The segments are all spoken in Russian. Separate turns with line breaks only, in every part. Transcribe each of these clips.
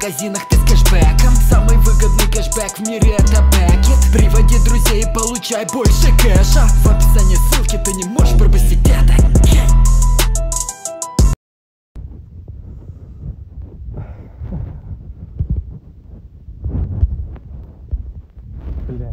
магазинах ты с кэшбэком. Самый выгодный кэшбэк в мире это Бекет. Приводи друзей и получай больше кэша. В описании ссылки, ты не можешь пропустить это.
Бля.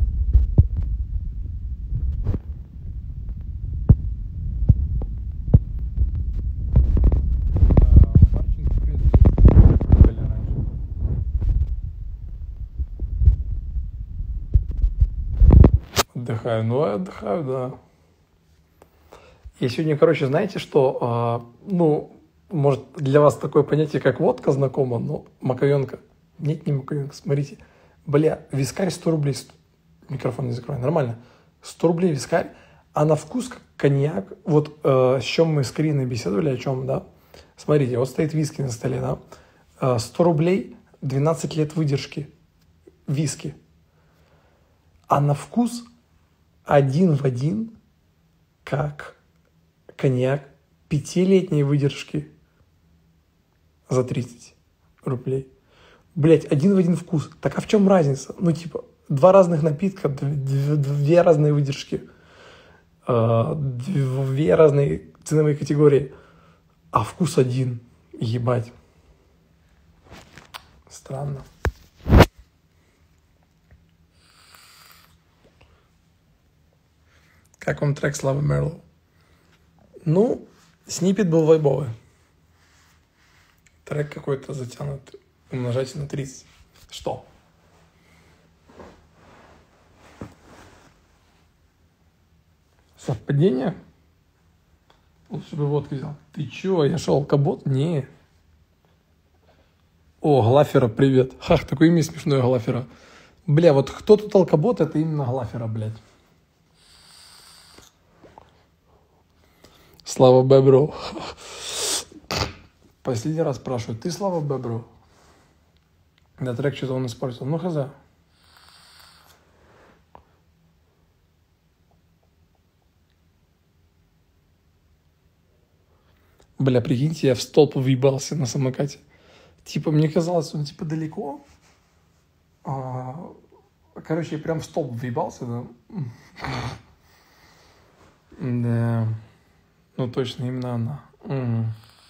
Отдыхаю, ну отдыхаю, да. Я сегодня, короче, знаете что, ну, может, для вас такое понятие, как водка знакомо, но маковенка. Нет, не маковенка, смотрите. Бля, вискарь 100 рублей. Микрофон не закрывай, нормально. 100 рублей вискарь, а на вкус как коньяк. Вот с чем мы с Кариной беседовали, о чем, да. Смотрите, вот стоит виски на столе, да. 100 рублей, 12 лет выдержки. Виски. А на вкус один в один, как коньяк 5-летней выдержки за 30 рублей. Блять, один в один вкус. Так а в чем разница? Ну, типа, два разных напитка, две разные выдержки, две разные ценовые категории, а вкус один. Ебать. Странно. Как вам трек Славы Мерлоу? Ну, сниппет был вайбовый. Трек какой-то затянут. Умножайте на 30. Что? Совпадение? Лучше бы водку взял. Ты чё, я шел алкобот? Не. О, Глафера, привет. Хах, такое имя смешное, Глафера. Бля, вот кто тут алкобот, это именно Глафера, блядь. Слава Бебру. Последний раз спрашиваю, ты Слава Бебру? Да, трек что-то он испортил. Ну, хз. Бля, прикиньте, я в столб въебался на самокате. Типа, мне казалось, он типа далеко. Короче, я прям в столб въебался, да. Да. Ну, точно, именно она. Угу.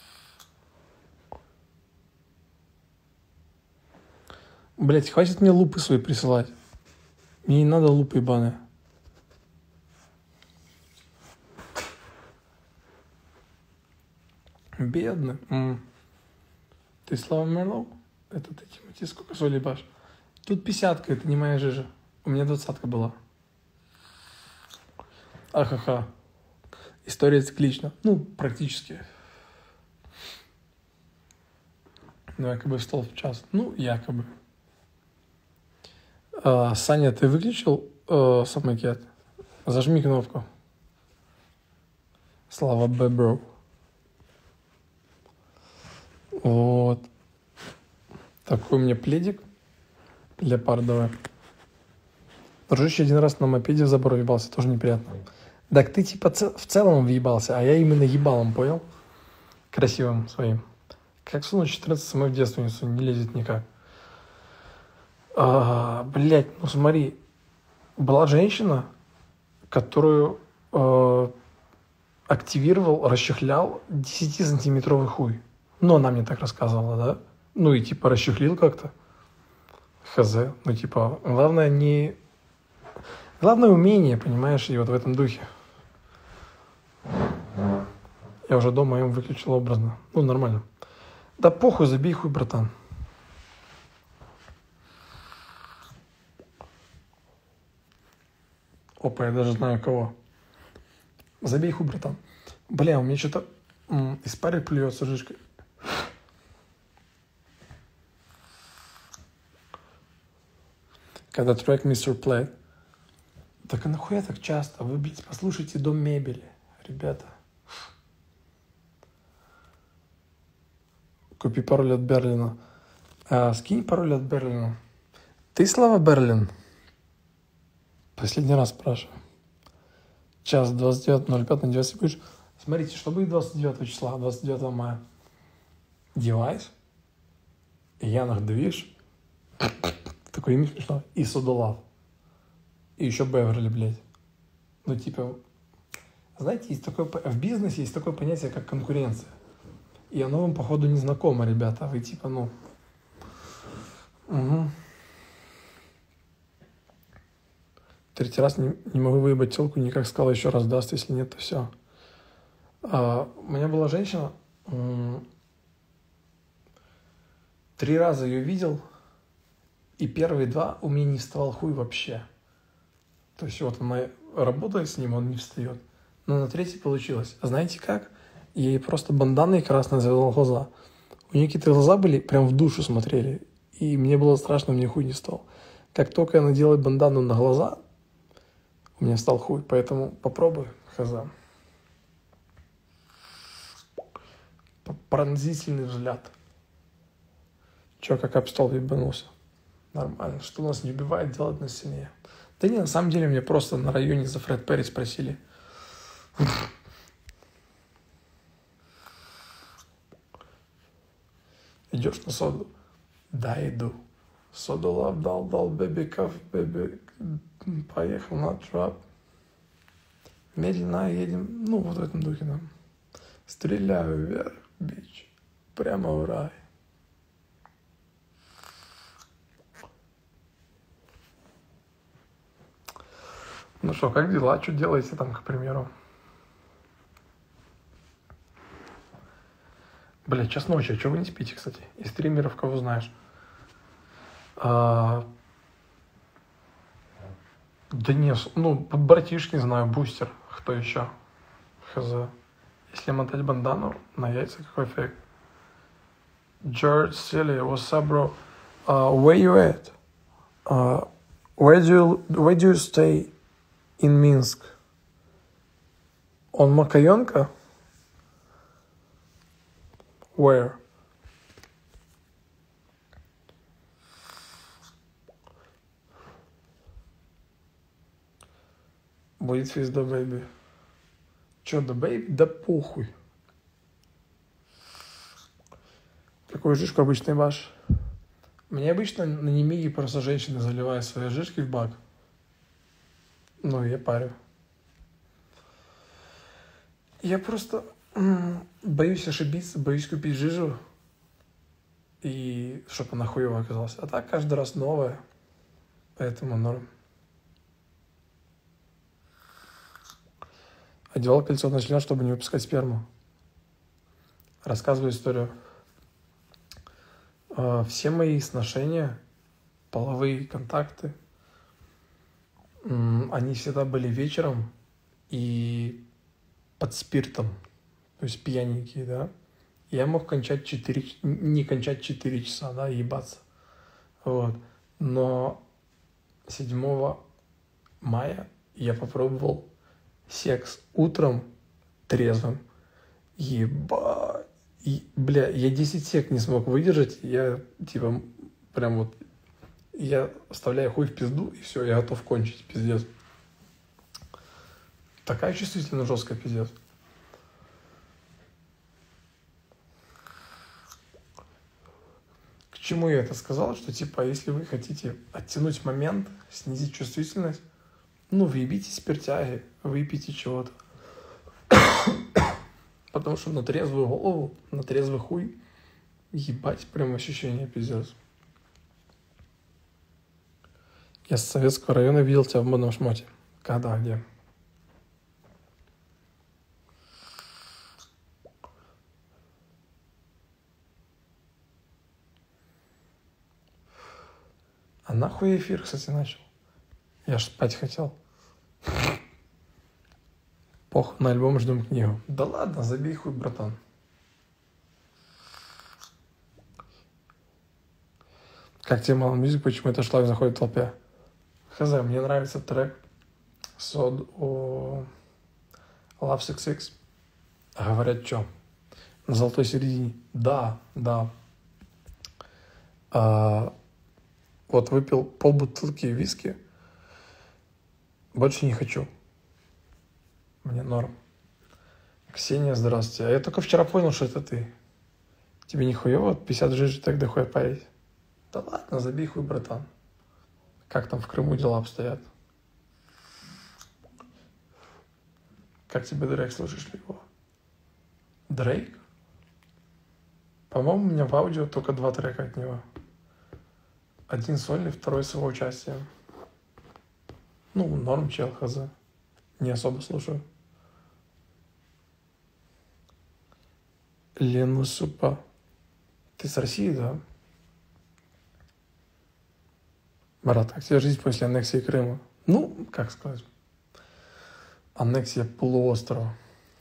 Блять, хватит мне лупы свои присылать. Мне не надо лупы ебаные. Бедный. Ты Слава Мерлоу? Это ты, Тимати, сколько соли ебашь? Тут 50-ка, это не моя жижа. У меня 20-ка была. Ахаха. История циклична. Ну, практически. Ну, якобы в стол в час. Ну, якобы. Саня, ты выключил самокет? Зажми кнопку. Слава Бебру. Вот. Такой у меня пледик леопардовый. Дружище один раз на мопеде в забор въебался, тоже неприятно. Так ты типа в целом въебался, а я именно ебалом, понял? Красивым своим. Как сунуть 14 самой в девственницу, не лезет никак. Блять, ну смотри. Была женщина, которую активировал, расчехлял 10-сантиметровый хуй. Ну, она мне так рассказывала, да? Ну, и типа расчехлил как-то. Хз. Ну, типа, главное не... Главное умение, понимаешь, и вот в этом духе. Я уже дома им выключил образно. Ну, нормально. Да похуй, забей хуй, братан. Опа, я даже знаю кого. Забей хуй, братан. Бля, у меня что-то из пары плюется жишкой. Когда трек Mr. Play. Так а нахуя так часто? Вы, блядь, послушайте Дом мебели, ребята. Купи пароль от Берлина. Скинь пароль от Берлина. Ты Слава Берлин? Последний раз спрашиваю. Час 29.05 на девайсе будешь. Смотрите, что будет 29 числа, 29 мая. Девайс Янг Движ, такое имя смешно, и Содолав. И еще Беверли, блядь. Ну, типа, знаете, есть такое, в бизнесе есть такое понятие, как конкуренция. И оно вам, походу, не знакомо, ребята. Вы типа, ну... Угу. Третий раз не могу выебать телку, никак сказала, еще раз даст, если нет, то все. У меня была женщина, 3 раза ее видел, и первые 2 у меня не вставал хуй вообще. То есть вот она работает с ним, он не встает. Но на 3-й получилось. А знаете как? Я ей просто банданой красной завязал глаза. У нее какие-то глаза были, прям в душу смотрели. И мне было страшно, мне хуй не стал. Как только я надела бандану на глаза, у меня стал хуй. Поэтому попробуй, хаза. Пронзительный взгляд. Че, как об стол ебанулся? Нормально. Что нас не убивает, делает нас сильнее. Да не, на самом деле, мне просто на районе за Фред Перри спросили. Идешь на соду? Да, иду. Соду лав дал, бэби, каф, бэби. Поехал на трап. Медленно едем, ну, вот в этом духе, да. Стреляю вверх, бич. Прямо в рай. Ну что, как дела? Что делаете там, к примеру? Бля, час ночи, а что вы не спите, кстати? Из стримеров кого знаешь? Да не, ну, братиш, не знаю, бустер. Кто еще? Хз. Если мотать бандану, на яйца какой фейк? George Silly, what's up, bro? Where you at? Where do you stay in Minsk? On Makayonka? Where? Будет физ да бэйби. Чё, да бэйби? Да похуй. Какую жишку обычный ваш? Мне обычно на Немиге просто женщины заливают свои жишки в бак. Ну, я парю. Я просто боюсь ошибиться, боюсь купить жижу. И чтобы она хуёвая оказалась. А так каждый раз новая. Поэтому норм. Одевал кольцо на член, чтобы не выпускать сперму. Рассказываю историю. Все мои сношения, половые контакты, они всегда были вечером и под спиртом. То есть пьяненькие, да. Я мог не кончать 4 часа, да, ебаться. Вот. Но 7 мая я попробовал секс утром трезвым. Ебать. Бля, я 10 сек не смог выдержать. Я, типа, прям вот... Я вставляю хуй в пизду, и все, я готов кончить, пиздец. Такая чувствительно жесткая, пиздец. К чему я это сказал? Что, типа, если вы хотите оттянуть момент, снизить чувствительность, ну, въебите спиртяги, выпейте чего-то. Потому что на трезвую голову, на трезвый хуй, ебать, прям ощущение, пиздец. Я с Советского района видел тебя в модном шмоте. Когда, где? А нахуй эфир, кстати, начал? Я ж спать хотел. Похуй, на альбом ждем книгу. Да ладно, забей хуй, братан. Как тебе Malon Music, почему это шлак заходит в толпе? Хз, мне нравится трек Сод о Love 66. Говорят, что? На золотой середине. Да. Вот выпил полбутылки виски. Больше не хочу. Мне норм. Ксения, здравствуйте. А я только вчера понял, что это ты. Тебе не хуёво 50 жижи так дохуя парить? Да ладно, забей хуй, братан. Как там в Крыму дела обстоят? Как тебе Дрейк, слушаешь ли его? Дрейк? По-моему, у меня в аудио только 2 трека от него. Один сольный, второй с его участием. Ну, норм, чел, хз. Не особо слушаю. Лена Супа. Ты с России, да? Брат, как тебе жизнь после аннексии Крыма? Ну, как сказать? Аннексия полуострова.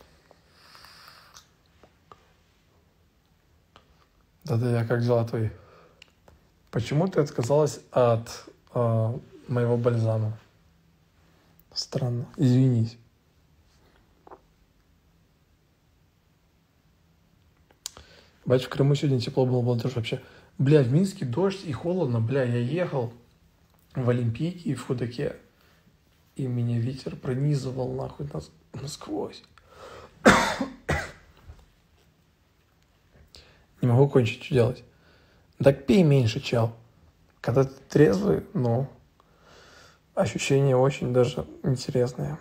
Да-да, как дела твои? Почему ты отказалась от моего бальзама? Странно. Извинись. Бать, в Крыму сегодня тепло было даже вообще. Бля, в Минске дождь и холодно. Бля, я ехал в Олимпийке и в Худаке. И меня ветер пронизывал нахуй насквозь. Не могу кончить, что делать. Так пей меньше, чел. Когда ты трезвый, ну, ощущения очень даже интересные.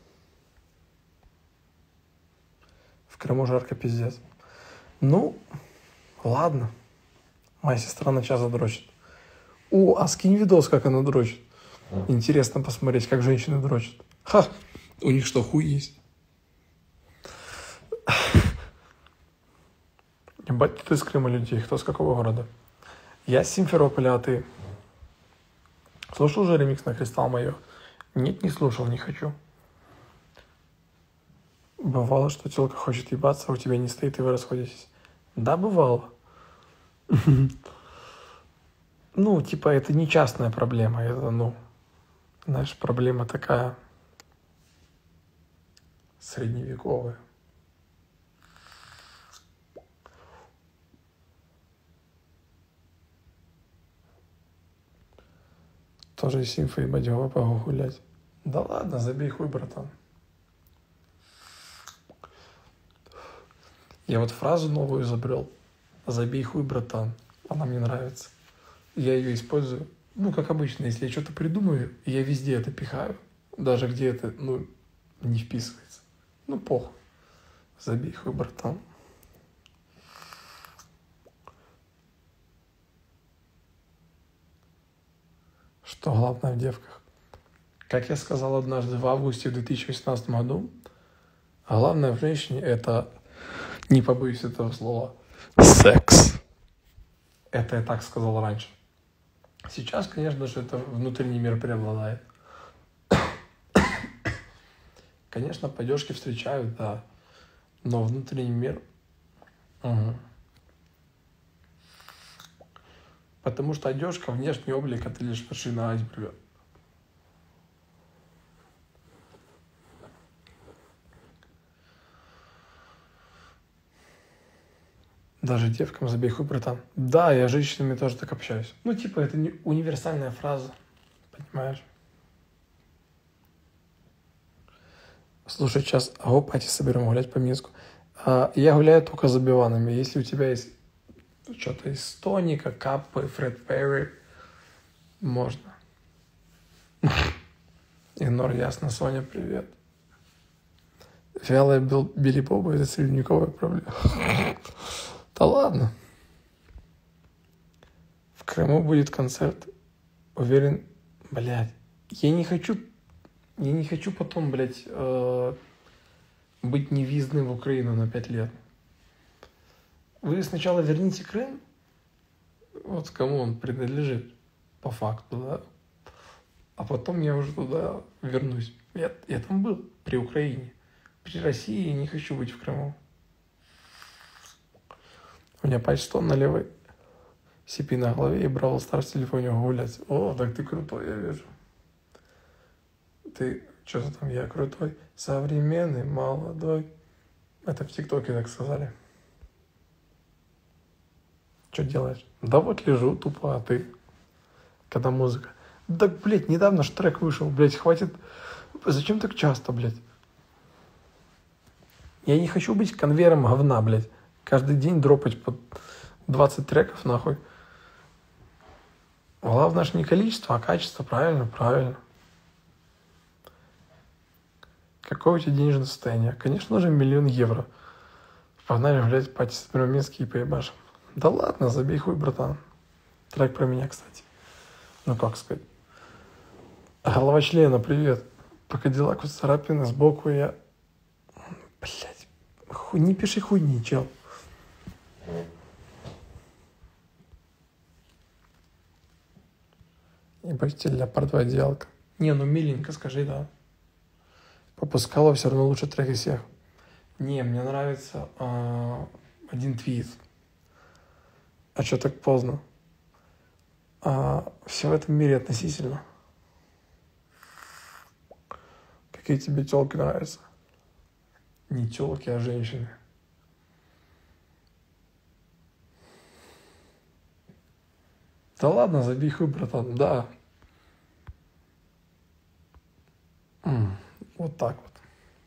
В Крыму жарко пиздец. Ну, ладно. Моя сестра на час задрочит. О, а скинь видос, как она дрочит. Интересно посмотреть, как женщины дрочат. Ха, у них что, хуй есть? Ебать, ты из Крыма людей. Кто с какого города? Я с Симферополя, а ты? Слушал уже ремикс на «Кристалл Майо»? Нет, не слушал, не хочу. Бывало, что тёлка хочет ебаться, а у тебя не стоит, и вы расходитесь. Да, бывало. Ну, типа, это не частная проблема, это, ну, знаешь, проблема такая средневековая. Тоже из Симфа и Бадьева погулять. Да ладно, забей хуй, братан. Я вот фразу новую изобрел. Забей хуй, братан. Она мне нравится. Я ее использую. Ну, как обычно, если я что-то придумаю, я везде это пихаю. Даже где это, ну, не вписывается. Ну, похуй. Забей хуй, братан. Что главное в девках? Как я сказал однажды в августе в 2018 году, главное в женщине это, не побоюсь этого слова, секс. Это я так сказал раньше. Сейчас, конечно же, это внутренний мир преобладает. Конечно, по одежке встречают, да, но внутренний мир... Угу. Потому что одежка, внешний облик — это лишь вершина айсберга. Даже девкам забей хуй, братан. Да, я с женщинами тоже так общаюсь. Ну, типа, это не универсальная фраза, понимаешь? Слушай, сейчас пати соберем гулять по Минску. Я гуляю только за биванами. Если у тебя есть что-то из Тоника, Каппы, Фред Перри, можно. Игнор, ясно, Соня, привет. Вялая Билли Боба — это средневековая проблема. Да ладно. В Крыму будет концерт. Уверен, блядь. Я не хочу потом, блядь, быть невизным в Украину на 5 лет. Вы сначала верните Крым, вот кому он принадлежит, по факту, да? А потом я уже туда вернусь. Я там был, при Украине. При России я не хочу быть в Крыму. У меня почти на левой CP на голове и Бравл Старс в телефоне гулять. О, так ты крутой, я вижу. Ты, что-то там, я крутой, современный, молодой. Это в ТикТоке так сказали. Что делаешь? Да вот лежу тупо, а ты? Когда музыка. Да, блядь, недавно ж трек вышел, блядь, хватит. Зачем так часто, блядь? Я не хочу быть конвейером говна, блядь. Каждый день дропать по 20 треков, нахуй. Главное же не количество, а качество. Правильно, правильно. Какое у тебя денежное состояние? Конечно же, 1 000 000 евро. Погнали гулять по Минске и поебашим. Да ладно, забей хуй, братан. Трек про меня, кстати. Ну, как сказать. Голова члена, привет. По Кадиллаку царапины сбоку я... Блять, не пиши хуйни, чел. Ебать, тебе леопардовая одеялка. Не, ну миленько, скажи, да. Попускала все равно лучше трек из всех. Не, мне нравится один твит. А что так поздно? Все в этом мире относительно. Какие тебе телки нравятся? Не телки, а женщины. Да ладно, забей хуй, братан, да. Вот так вот.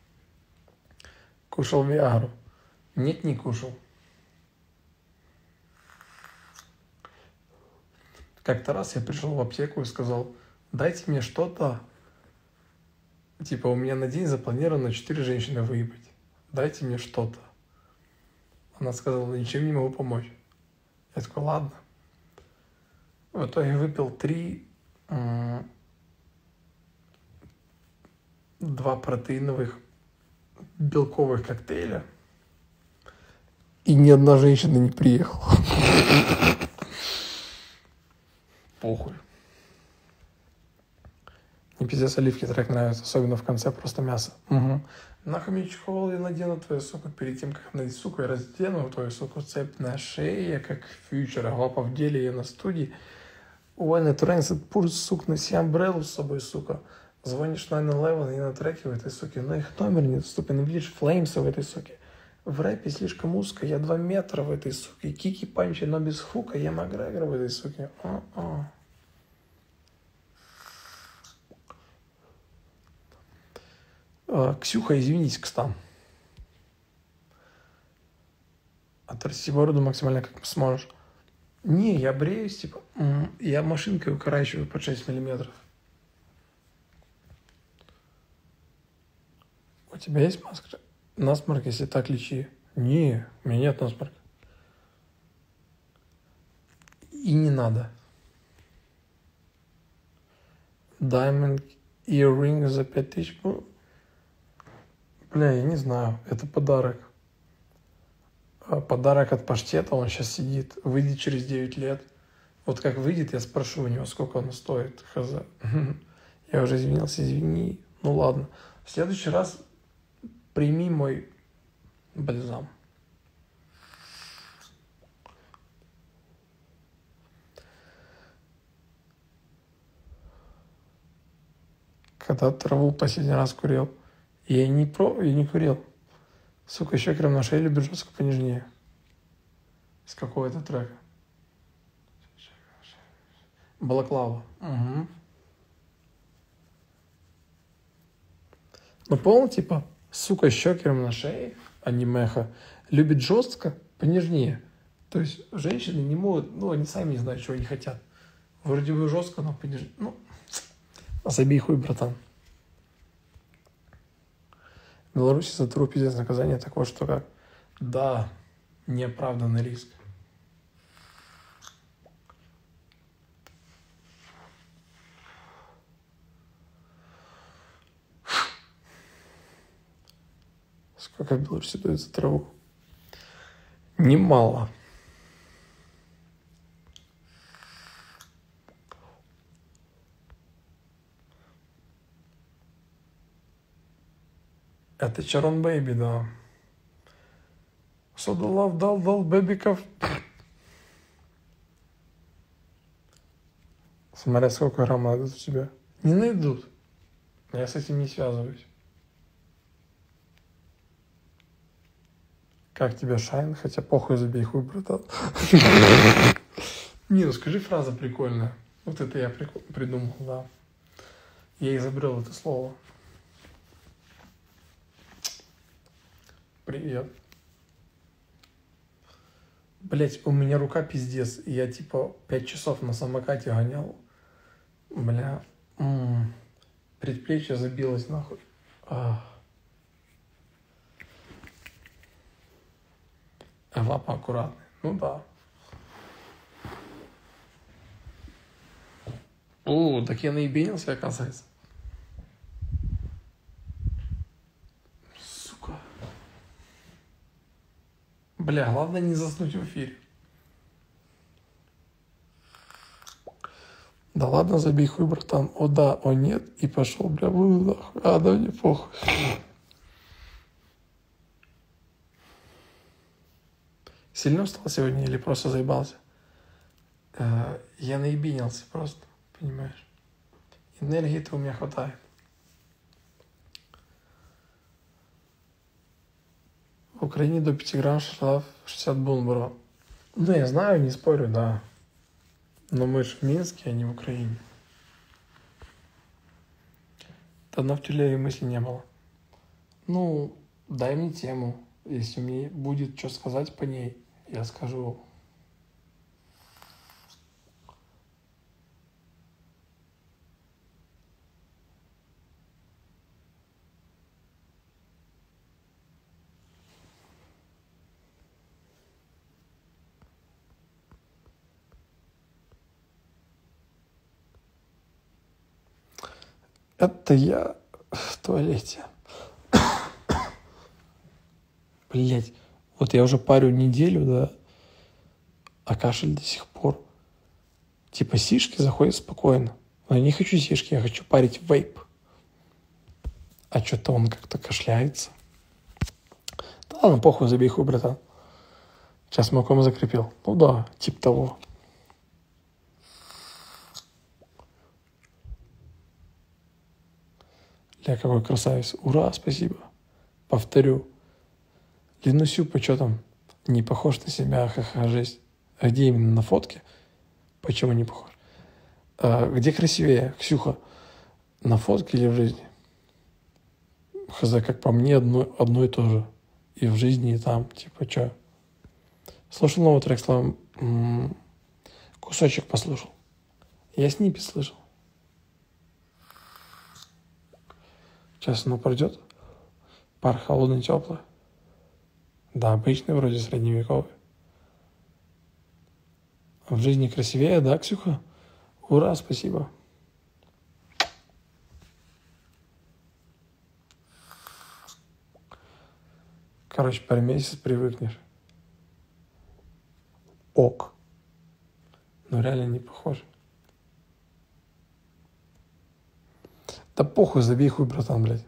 Кушал Виагру. Нет, не кушал. Как-то раз я пришел в аптеку и сказал, дайте мне что-то. Типа, у меня на день запланировано 4 женщины выебать. Дайте мне что-то. Она сказала, ничем не могу помочь. Я такой, ладно. В итоге выпил 2 протеиновых белковых коктейля. И ни одна женщина не приехала. Похуй. Не пиздец, оливки трек нравится, особенно в конце просто мясо. Угу. Нахуй мне чехол я надену твою, сука, перед тем, как надеть, сука, я раздену твою, сука, цепь на шее, как фьючер, а глупо в деле я на студии. Ой, на Трансит Пурс, сука, носи амбреллу с собой, сука. Звонишь 911 и на треке в этой суке, но их номер недоступен, видишь флеймса в этой суке. В рэпе слишком узко, я 2 метра в этой суке. Кики Панчи, но без хука, я Макгрегор в этой суке. Ксюха, извинись, кстати. Отрасти бороду максимально как сможешь. Не, я бреюсь, типа, я машинкой укорачиваю под 6 миллиметров. У тебя есть насморк, если так лечи? Не, у меня нет насморка. И не надо. Diamond earring за 5000. Бля, я не знаю, это подарок. Подарок от паштета, он сейчас сидит, выйдет через 9 лет. Вот как выйдет, я спрошу у него, сколько он стоит. Хз. Я уже извинился, извини. Ну ладно. В следующий раз прими мой бальзам. Когда траву последний раз курил. Я не курил. Сука, еще крем на шее любит жестко понежнее. С какого это трека? Балаклава. Угу. Ну, понял, типа, сука, щекером на шее, анимеха, любит жестко, понежнее. То есть женщины не могут, ну, они сами не знают, чего они хотят. Вроде бы жестко, но понежнее. Ну, забей хуй, братан. В Беларуси за ТРУ пиздец наказание такое, что как, да, неоправданный риск. Сколько в Беларуси дают за траву? Немало. Это Чарон Бэйби, да. Сода Лав дал бэбиков. Смотря сколько грамм найдут у тебя. Не найдут. Я с этим не связываюсь. Как тебе Шайн? Хотя похуй, забей хуй, братан. Не, ну скажи фраза прикольная. Вот это я придумал, да. Я изобрел это слово. Привет. Блять, у меня рука пиздец. И я типа 5 часов на самокате гонял. Бля. Предплечье забилось нахуй. А лапа аккуратная. Ну да. Так я наебенился, оказывается. Сука. Бля, главное не заснуть в эфире. Да ладно, забей хуй, братан. О да, о нет. И пошел, бля, нахуй. А, да мне похуй. Сильно устал сегодня или просто заебался? Я наебенился просто, понимаешь? Энергии-то у меня хватает. В Украине до 5 грамм штраф 60 бун, бро. Ну, я знаю, не спорю, да. Но мы же в Минске, а не в Украине. Тогда в тюрьме мысли не было. Ну, дай мне тему. Если мне будет что сказать по ней, я скажу. Это я в туалете. Блять, вот я уже парю неделю, да, а кашель до сих пор. Типа сишки заходят спокойно. Но я не хочу сишки, я хочу парить вейп. А что-то он как-то кашляется. Да ладно, похуй, забей хуй, братан. Сейчас маком закрепил. Ну да, типа того. Ля, какой красавец. Ура, спасибо. Повторю. Ленусюпа, что там? Не похож на себя, ха-ха, жесть. А где именно на фотке? Почему не похож? Где красивее, Ксюха? На фотке или в жизни? Хз, как по мне, одно и то же. И в жизни, и там. Типа, что? Слушал новый трек, Слава? Кусочек послушал. Я сниппет слышал. Сейчас оно пройдет. Пар холодный, теплый. Да, обычный, вроде средневековый. В жизни красивее, да, Ксюха? Ура, спасибо. Короче, пару месяцев привыкнешь. Ок. Но реально не похож. Да похуй, забей хуй, братан, блядь.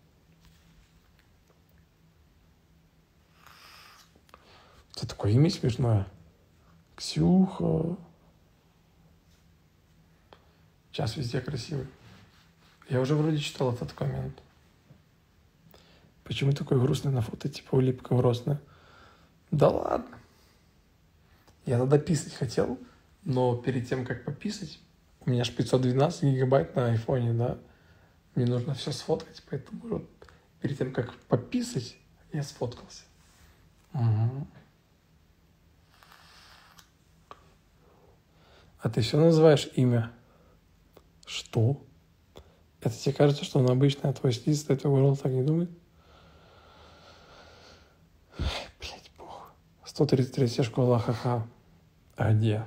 Это такое имя смешное. Ксюха. Сейчас везде красивый. Я уже вроде читал этот коммент. Почему такой грустный на фото, типа улыбка грустная? Да ладно. Я тогда писать хотел, но перед тем, как пописать, у меня же 512 гигабайт на айфоне, да? Мне нужно все сфоткать, поэтому вот перед тем, как пописать, я сфоткался. Угу. А ты все называешь имя? Что? Это тебе кажется, что он обычный, а твой стилист этого горло так не думает? Блять, бог. 133 школа, ха-ха. А где?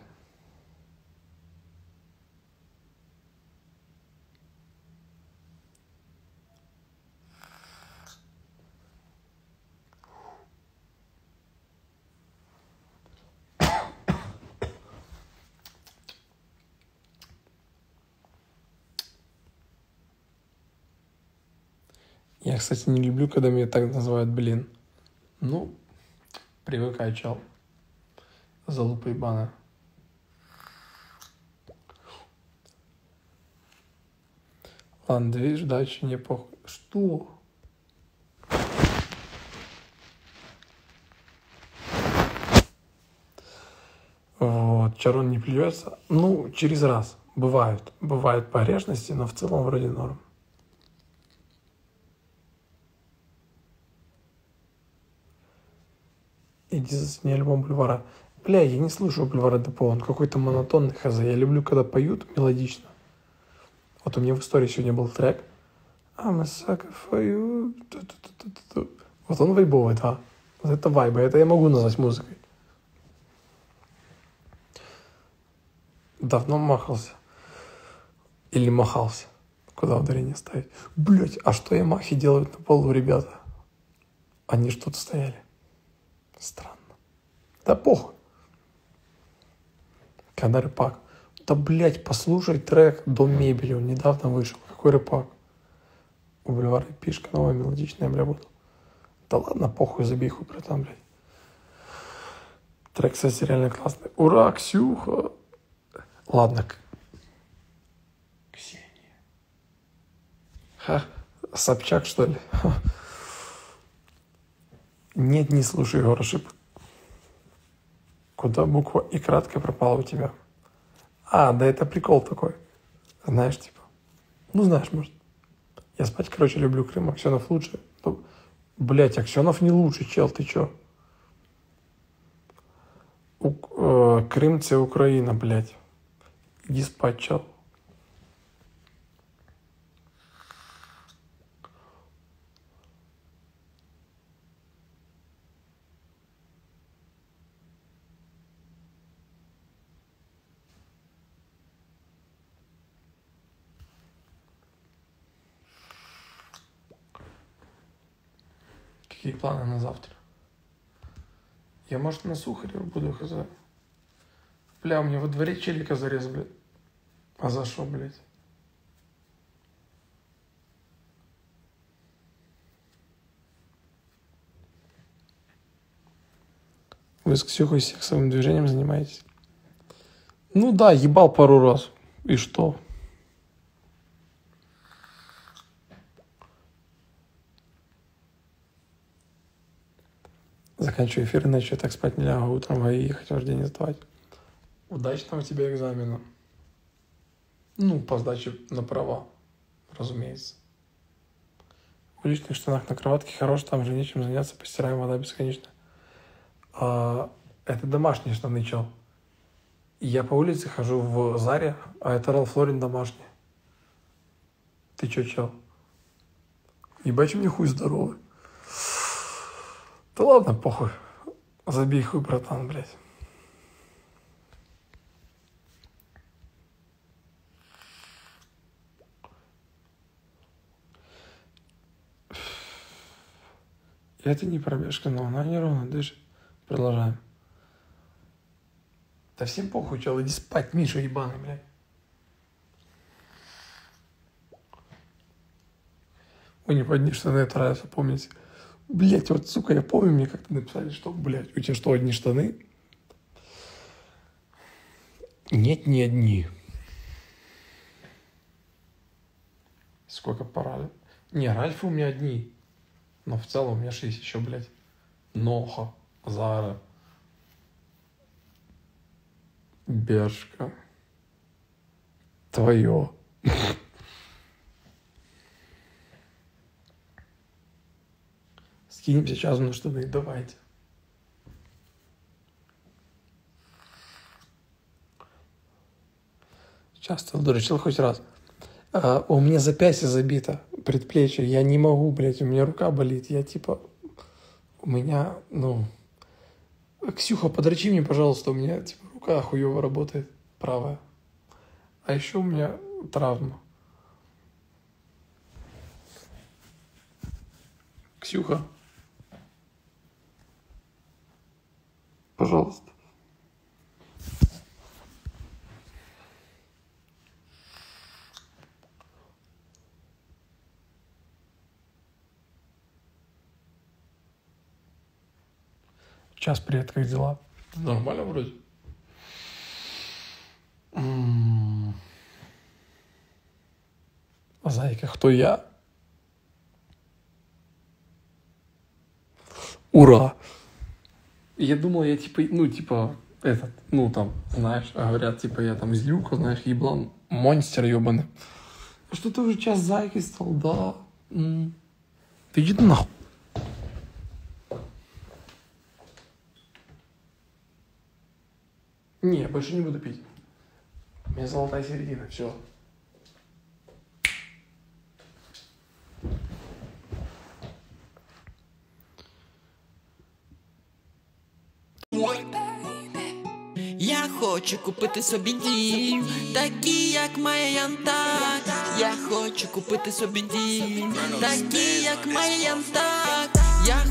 Я, кстати, не люблю, когда меня так называют, блин. Ну, привыкай, чел. Залупа ебана. Ладно, движ, дальше не похуй. Что? Вот, Чарон не плюется. Ну, через раз. Бывают погрешности, но в целом вроде норм. Иди зацени альбом Бульвара. Бля, я не слушаю Бульвара Депо, он какой-то монотонный хз. Я люблю, когда поют мелодично. Вот у меня в истории сегодня был трек I'm a sucker for you. Ту-ту-ту-ту-ту. Вот он вайбовый, да. Вот это вайбы, это я могу назвать музыкой. Давно махался. Или махался. Куда ударение ставить? Блять, а что Ямахи делают на полу, ребята? Они что-то стояли. Странно. Да похуй. Когда рэпак. Да, блять, послушай трек «Дом мебели», он недавно вышел. Какой рэпак? У Бульвара пишка новая мелодичная, бля, буду. Да ладно, похуй, забей хуй, братан, блядь. Трек, кстати, реально классный. Ура, Ксюха! Ладно. Ксения. Ха, Собчак, что ли? Ха. Нет, не слушай Егора Шип. Куда буква «и» кратко пропала у тебя? А, да это прикол такой. Знаешь, типа. Ну, знаешь, может. Я спать, короче, люблю Крым, Аксенов лучше. Блять, Аксенов не лучше, чел, ты чё? Крым — це Украина, блять. Иди спать, чел. Какие планы на завтра? Я, может, на Сухарева буду хз. Бля, у меня во дворе челика зарезали. А за что, блядь? Вы с Ксюхой сексовым движением занимаетесь? Ну да, ебал пару раз. И что? Заканчиваю эфир, иначе я так спать не лягу, утром и ехать вождение сдавать. Удачного тебе экзамена. Ну, по сдаче на права, разумеется. В личных штанах на кроватке хорош, там же нечем заняться, постираем, вода бесконечная. Это домашние штаны, чел. Я по улице хожу в Заре, а это Рalph Lauren домашний. Ты чё, чел? Ебать, мне хуй здоровый. Да ладно, похуй. Забей хуй, братан, блядь. Это не пробежка, но она неровно дышит. Продолжаем. Да всем похуй, чел, иди спать, Миша ебаный, блядь. Ой, не подни штаны, это нравится, помните. Блять, вот, сука, я помню, мне как-то написали, что, блядь, у тебя что, одни штаны? Нет, не одни. Сколько пора? Не, Ральфы у меня одни. Но в целом у меня 6 еще, блядь. Ноха, Зара, Бершка. Твое. Скинем сейчас на штаны, давайте. Часто решил хоть раз. У меня запястье забито, предплечье. Я не могу, блядь, у меня рука болит. Я типа... У меня, ну... Ксюха, подрочи мне, пожалуйста, у меня типа рука хуёво работает, правая. А еще у меня травма. Ксюха. Пожалуйста. Час, привет, как дела? Нормально вроде. Зайка, кто я? Ура! Я думал, я типа, ну, типа, этот, ну, там, знаешь, говорят, типа, я там злюка, знаешь, еблан, монстр ебаный. А что ты уже час зайкой стал, да? Ты иди нахуй. Не, больше не буду пить. У меня золотая середина, все.
Я хочу купити собі дім, такий як має Янтак. Я хочу купити собі дім, такий як має Янтак.